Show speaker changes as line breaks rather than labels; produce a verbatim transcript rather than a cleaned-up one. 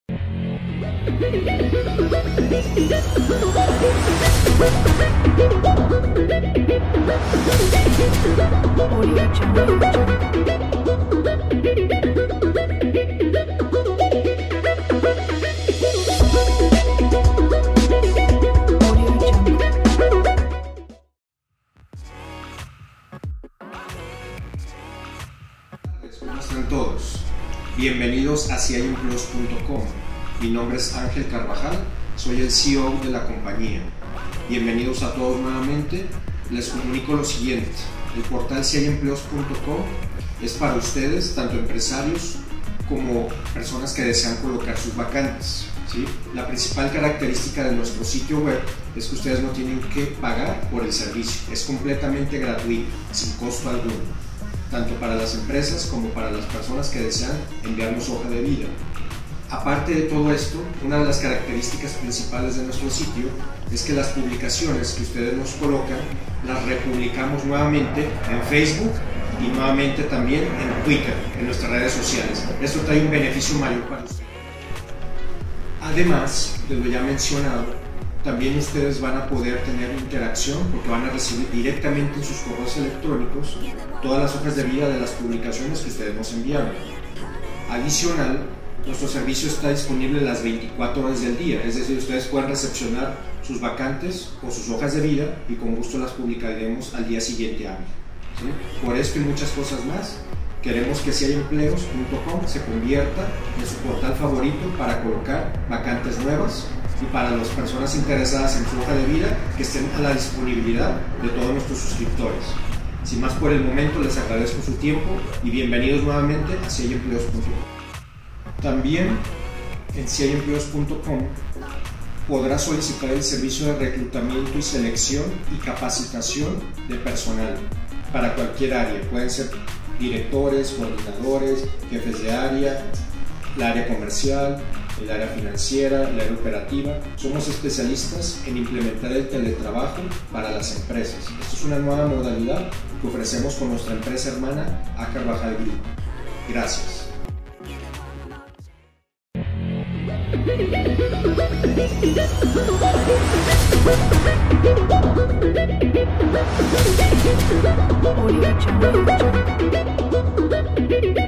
¿Cómo están todos? Bienvenidos a C I Empleos punto com. Mi nombre es Ángel Carvajal, soy el C E O de la compañía. Bienvenidos a todos nuevamente. Les comunico lo siguiente: el portal C I Empleos punto com es para ustedes, tanto empresarios como personas que desean colocar sus vacantes, ¿sí? La principal característica de nuestro sitio web es que ustedes no tienen que pagar por el servicio, es completamente gratuito, sin costo alguno, tanto para las empresas como para las personas que desean enviarnos hoja de vida. Aparte de todo esto, una de las características principales de nuestro sitio es que las publicaciones que ustedes nos colocan las republicamos nuevamente en Facebook y nuevamente también en Twitter, en nuestras redes sociales. Esto trae un beneficio mayor para ustedes. Además de lo ya mencionado, también ustedes van a poder tener interacción porque van a recibir directamente en sus correos electrónicos todas las hojas de vida de las publicaciones que ustedes nos enviaron. Adicional, nuestro servicio está disponible las veinticuatro horas del día, es decir, ustedes pueden recepcionar sus vacantes o sus hojas de vida y con gusto las publicaremos al día siguiente hábil, ¿sí? Por esto y muchas cosas más, queremos que C I Empleos punto com se convierta en su portal favorito para colocar vacantes nuevas y para las personas interesadas en su hoja de vida que estén a la disponibilidad de todos nuestros suscriptores. Sin más por el momento, les agradezco su tiempo y bienvenidos nuevamente a C I Empleos punto com. También en C I Empleos punto com podrá solicitar el servicio de reclutamiento y selección y capacitación de personal para cualquier área. Pueden ser directores, coordinadores, jefes de área, el área comercial, el área financiera, el área operativa. Somos especialistas en implementar el teletrabajo para las empresas. Esta es una nueva modalidad que ofrecemos con nuestra empresa hermana A. Carvajal Group. Gracias.
Audio Jungle.